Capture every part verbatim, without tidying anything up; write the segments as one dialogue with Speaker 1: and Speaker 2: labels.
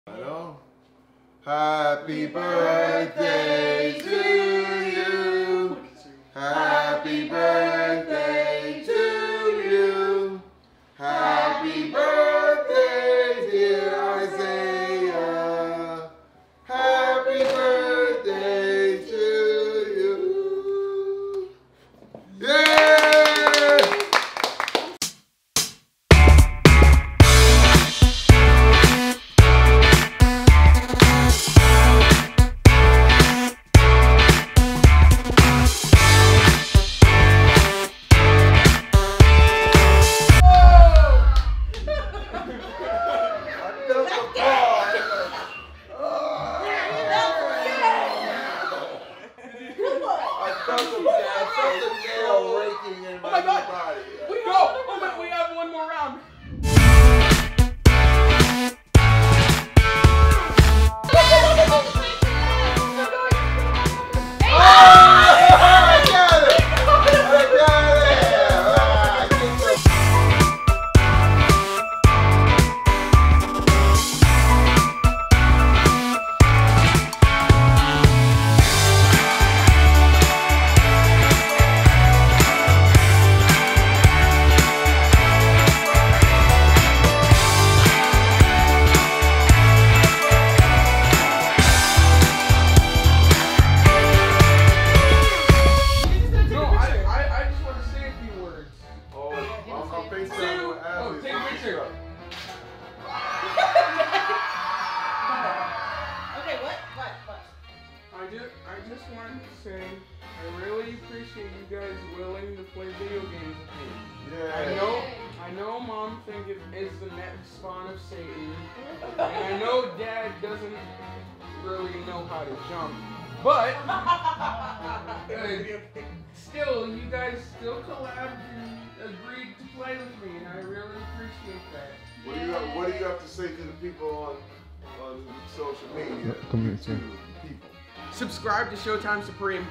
Speaker 1: Hello. Happy birthday to you. Happy birthday to you. Happy birthday, dear Isaiah. Happy birthday to you. Yeah!
Speaker 2: Oh my god! We go! Oh my, we have one more round. I just wanted to say, I really appreciate you guys willing to play video games with me. Yeah. I know, I know Mom thinks it is the next spawn of Satan, and I know Dad doesn't really know how to jump, but uh, still, you guys still collabed and agreed to play with me, and I really appreciate that.
Speaker 1: What do you have, What do you have to say to the people on on social media?
Speaker 3: Come here, sir.
Speaker 1: People.
Speaker 2: Subscribe to Showtime Supreme.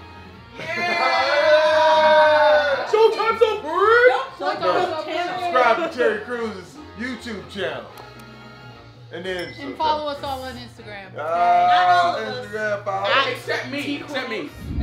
Speaker 1: Yeah!
Speaker 2: Showtime Supreme!
Speaker 1: Subscribe to Terry Cruz's YouTube channel. And then
Speaker 4: and follow us all on Instagram.
Speaker 1: Uh, Instagram, follow.
Speaker 2: Except me. Except me.